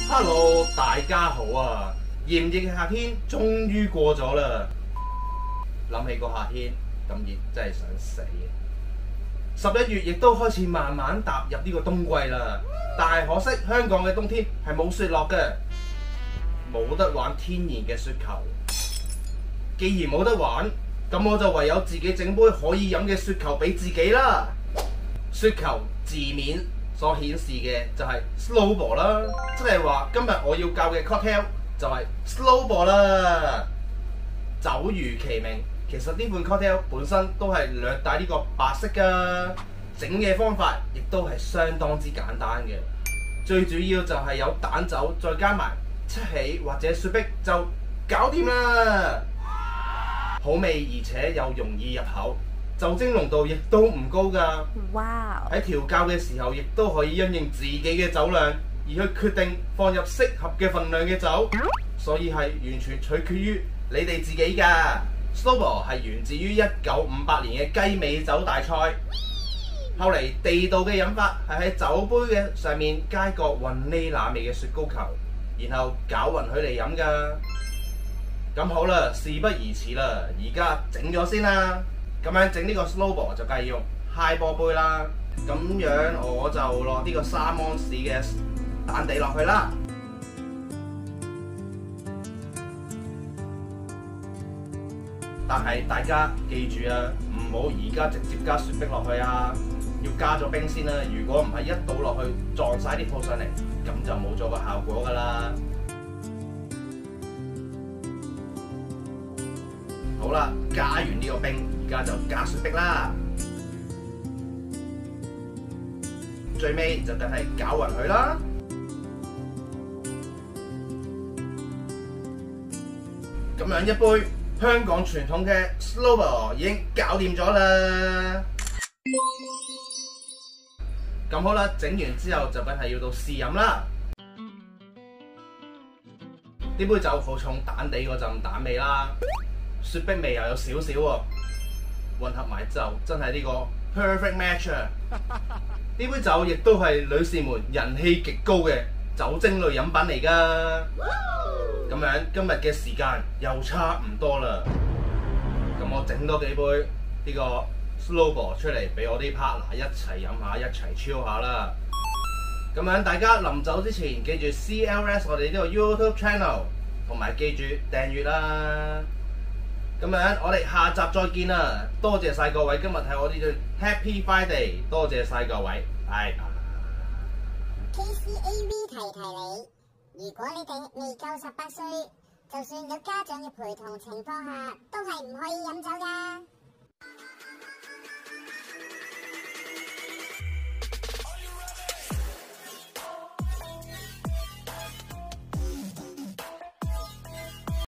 Hello， 大家好啊！炎熱嘅夏天終於過咗啦。諗起個夏天咁熱，真係想死嘅。11月亦都開始慢慢踏入呢個冬季啦。但係可惜香港嘅冬天係冇雪落嘅，冇得玩天然嘅雪球。既然冇得玩，咁我就唯有自己整杯可以飲嘅雪球俾自己啦。雪球字面所顯示嘅就係 Slowball 啦，即係話今日我要教嘅 cocktail 就係 Slowball 啦。酒如其名，其實呢款 cocktail 本身都係略帶呢個白色㗎，整嘅方法亦都係相當之簡單嘅。最主要就係有蛋酒，再加埋七喜或者雪碧就搞掂啦。好味而且又容易入口。酒精濃度亦都唔高㗎。 哇！ 喺調校嘅時候，亦都可以因應自己嘅酒量而去決定放入適合嘅份量嘅酒，所以係完全取決於你哋自己㗎。Slowball 係源自於1958年嘅雞尾酒大賽，後嚟地道嘅飲法係喺酒杯嘅上面加個雲呢拿味嘅雪糕球，然後攪勻佢嚟飲㗎。咁好啦，事不宜遲啦，而家整咗先啦。咁樣整呢個 Slowball 就梗係用 Highball 杯啦。咁樣我就落呢個3安士嘅蛋地落去啦。但係大家記住啊，唔好而家直接加雪碧落去啊，要加咗冰先啦。如果唔係一倒落去撞晒啲泡上嚟，咁就冇咗個效果㗎啦。好啦，加完呢個冰，而家就加雪碧啦。最尾就梗係攪勻佢啦。咁樣一杯香港傳統嘅 Slowball 已經搞掂咗啦。咁好啦，整完之後就梗係要到試飲啦。呢杯酒好重蛋地嗰陣蛋味啦。雪碧味又有少少喎，混合埋就真係呢個 perfect match 啊！呢杯酒亦都係女士們人氣極高嘅酒精類飲品嚟㗎。咁樣今日嘅時間又差唔多啦，咁我整多幾杯呢個 Slowball 出嚟俾我啲 partner 一齊飲下，一齊 chill 下啦。咁樣大家臨走之前記住 CLS 我哋呢個 YouTube channel， 同埋記住訂閱啦。咁樣，我哋下集再見啦！多謝晒各位今日睇我呢段 Happy Friday， 多謝晒各位，拜拜。 KCAV 提你，如果你哋未夠18歲，就算有家長嘅陪同情況下，都係唔可以飲酒㗎。